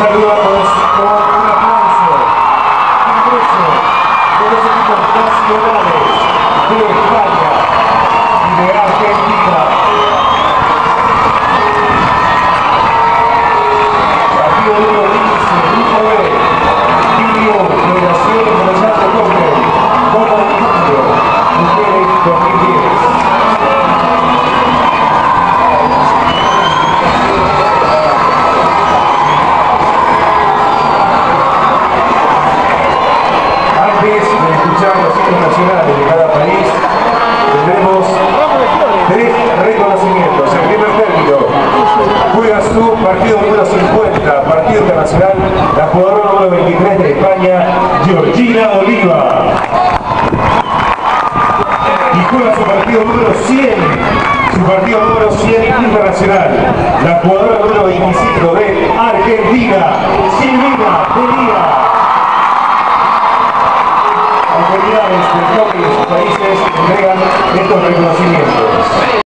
Saludamos con un aplauso, ingreso de los equipos nacionales de España y de Argentina. Partido número 15, Grupo B, Video Federación Internacional de Hockey, Copa del Mundo, Mujeres 2010. Nacionales de cada país, tendremos 3 reconocimientos. En primer término, juega su partido número 50, partido internacional, la jugadora número 23 de España, Georgina Oliva. Y juega su partido número 100, internacional, la jugadora número 25 de Argentina, Silvina Delía. Autoridades del hockey de sus países entregan estos reconocimientos.